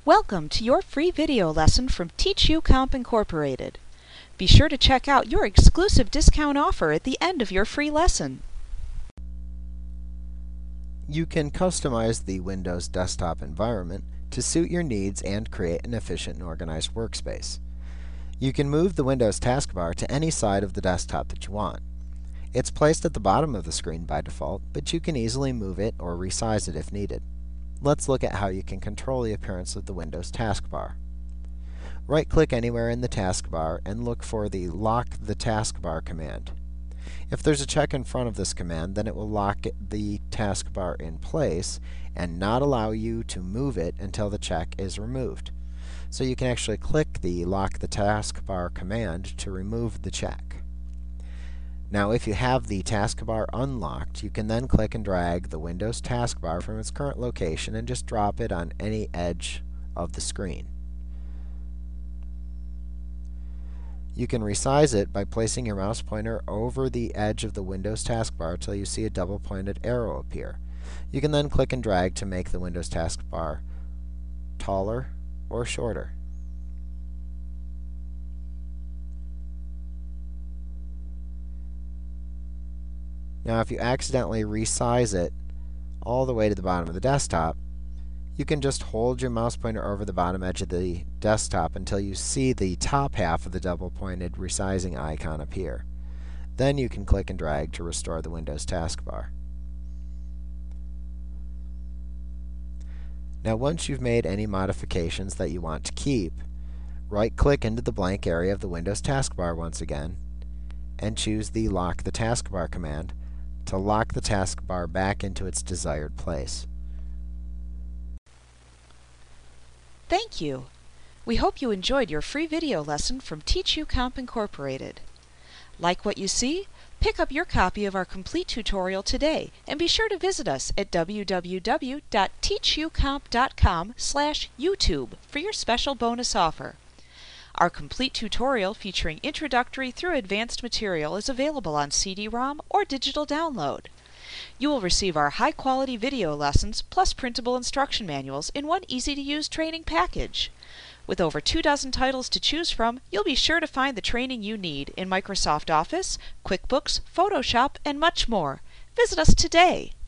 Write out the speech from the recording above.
Welcome to your free video lesson from TeachUComp Incorporated. Be sure to check out your exclusive discount offer at the end of your free lesson. You can customize the Windows desktop environment to suit your needs and create an efficient and organized workspace. You can move the Windows taskbar to any side of the desktop that you want. It's placed at the bottom of the screen by default, but you can easily move it or resize it if needed. Let's look at how you can control the appearance of the Windows taskbar. Right-click anywhere in the taskbar and look for the Lock the Taskbar command. If there's a check in front of this command, then it will lock the taskbar in place and not allow you to move it until the check is removed. So you can actually click the Lock the Taskbar command to remove the check. Now, if you have the taskbar unlocked, you can then click and drag the Windows taskbar from its current location and just drop it on any edge of the screen. You can resize it by placing your mouse pointer over the edge of the Windows taskbar until you see a double-pointed arrow appear. You can then click and drag to make the Windows taskbar taller or shorter. Now, if you accidentally resize it all the way to the bottom of the desktop, you can just hold your mouse pointer over the bottom edge of the desktop until you see the top half of the double-pointed resizing icon appear. Then you can click and drag to restore the Windows taskbar. Now, once you've made any modifications that you want to keep, right-click into the blank area of the Windows taskbar once again and choose the Lock the Taskbar command to lock the taskbar back into its desired place. Thank you. We hope you enjoyed your free video lesson from TeachUComp Incorporated. Like what you see? Pick up your copy of our complete tutorial today and be sure to visit us at www.teachucomp.com/YouTube for your special bonus offer. Our complete tutorial featuring introductory through advanced material is available on CD-ROM or digital download. You will receive our high-quality video lessons plus printable instruction manuals in one easy-to-use training package. With over 24 titles to choose from, you'll be sure to find the training you need in Microsoft Office, QuickBooks, Photoshop, and much more. Visit us today.